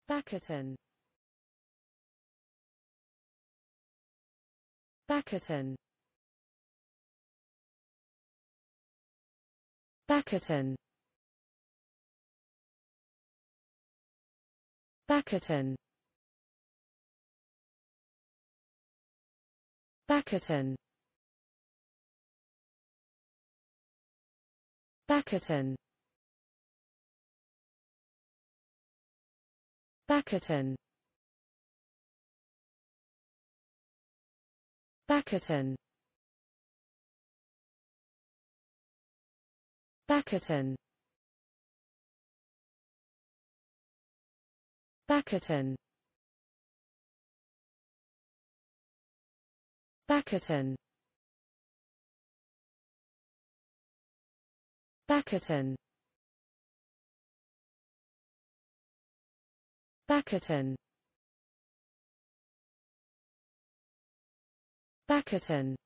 baccatin, baccatin, baccatin, baccatin, baccatin, baccatin, baccatin, baccatin, baccatin, baccatin, baccatin, baccatin, baccatin, baccatin,